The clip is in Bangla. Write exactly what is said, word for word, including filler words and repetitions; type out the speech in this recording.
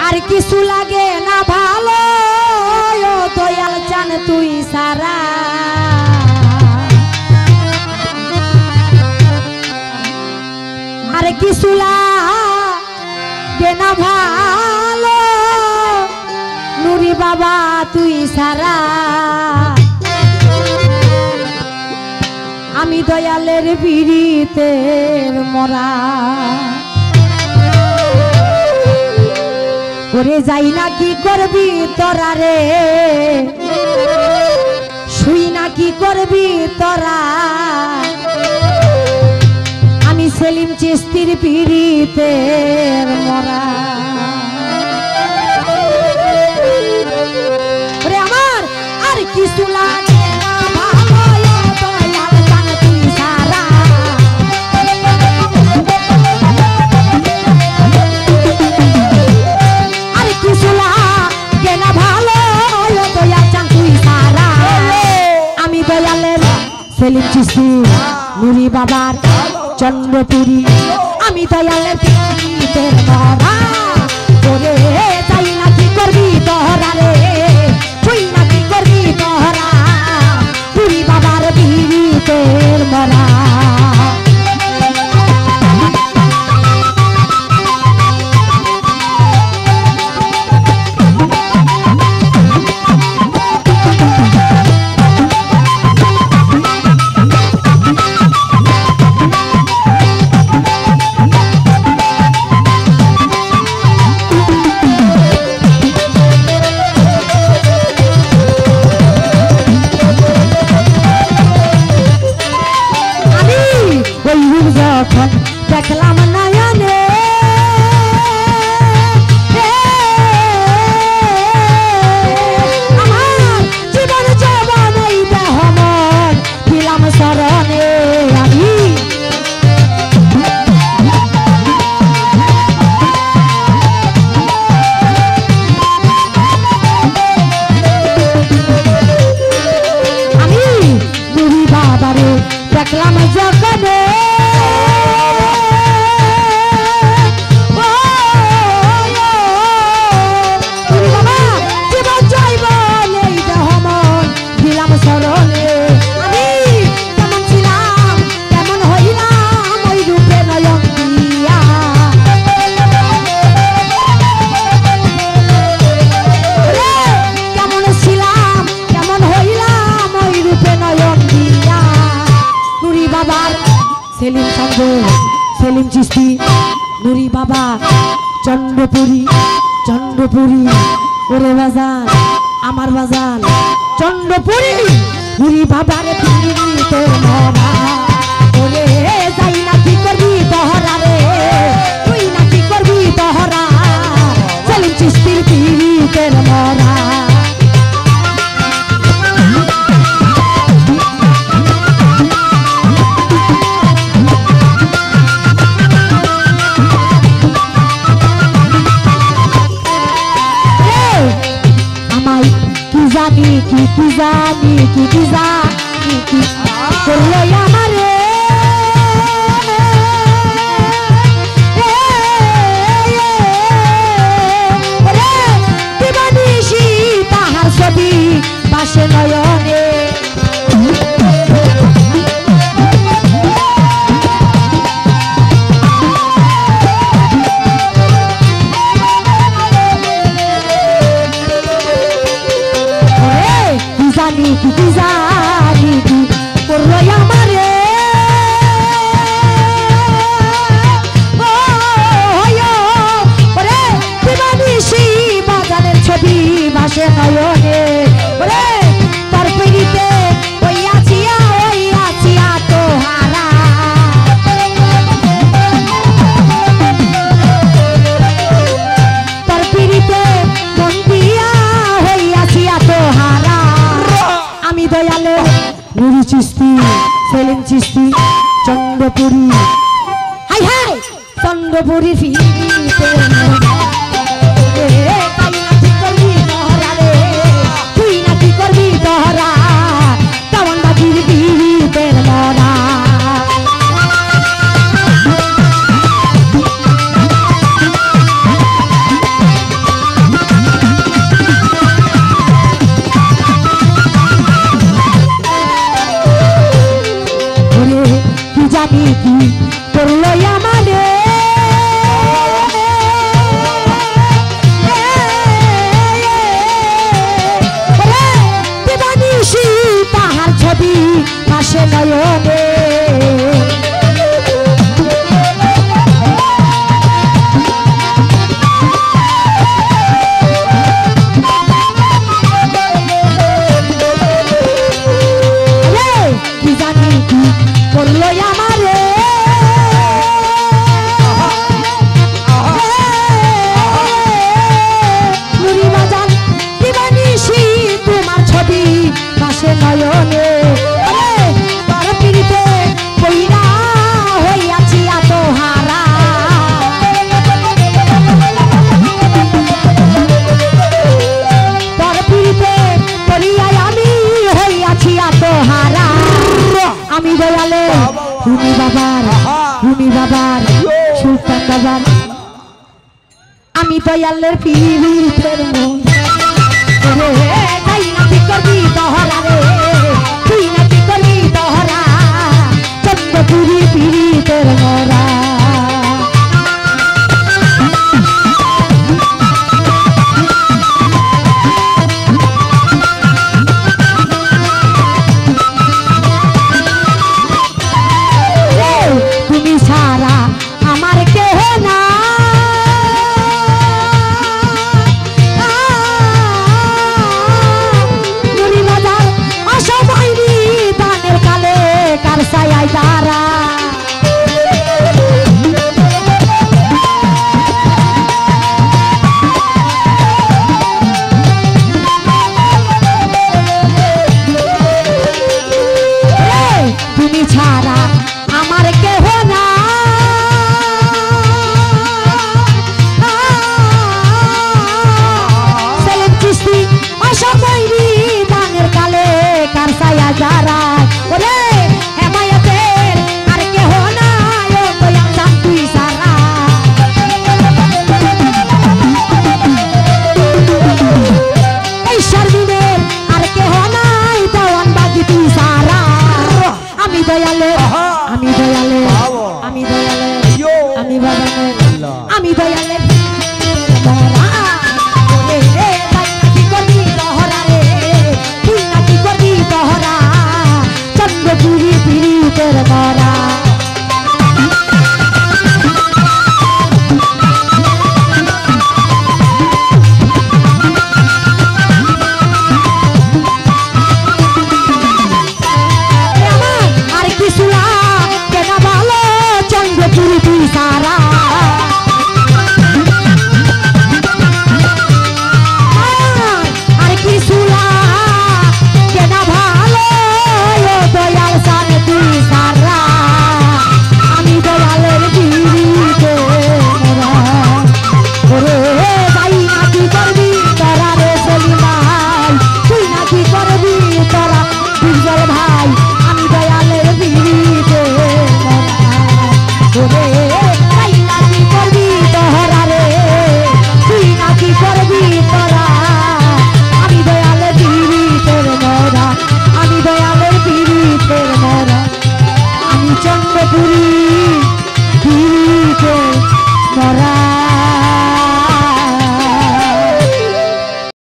আর কিছু লাগে না ভালো ও দয়াল জান তুই সারা আর কিছু লাগে না ভালো নুরি বাবা তুই সারা আমি দয়ালের পিড়িতের মরা ওরে যাই না কি করবি তোরা রে শুই না কি করবি তোরা আমি সেলিম চিস্তির পিড়িতের মরা ওরে আমার আর কিছু লাগে সেলিম চিস্তি নুরি বাবার চন্দ্রপুরী আমি দয়ালের পিড়িতের মরা ওরে যাই না কি করবি তোরা রে তুই না কি করবি তোরা নুরি বাবার পিড়িতের মরা দেখলাম নয়নে আমার জীবন জীবন এই দেহ মন দিলাম শরণে আমি আমি নুরি বাবারে দেখলাম জগনে সেলিম সঙ্গ সেলিম চিস্তি নুরি বাবা চন্দ্রপুরী চন্দ্রপুরী ওরে বাজান আমার বাজান চন্দ্রপুরী নুরি বাবার পিড়িতের মরা ওরে যাই না কি করবি তোরা রে তুই না কি করবি তোরা সেলিম চিস্তির পিড়িতের মরা জানি কি কি জানি কি কি জানি কি করলো আমারে দিবানিশি তাহার ছবি পাশে নয়নে জানি কি জানি কি করলো আমারে রুমি বাবার রুমি বাবার সুলতান বাবার আমি দয়ালের পীরের মন রে তাই না কি করবি দহরা রে